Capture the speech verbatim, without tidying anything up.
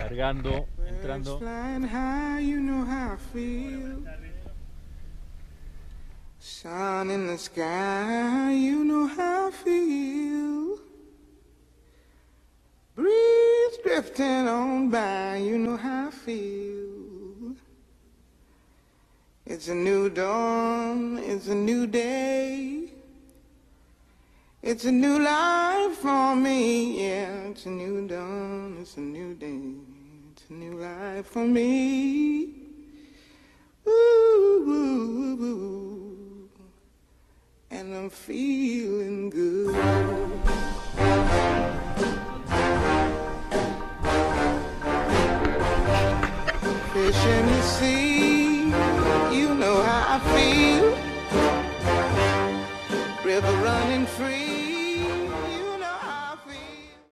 cargando, entrando. Flying high, you know how I feel. Sun in the sky, you know how I feel. Breeze drifting on by, you know how I feel. It's a new dawn, it's a new day. It's a new life for me, yeah. It's a new dawn, it's a new day. It's a new life for me. Ooh, ooh, ooh, and I'm feeling good. Fish in the sea, you know how I feel. River running free.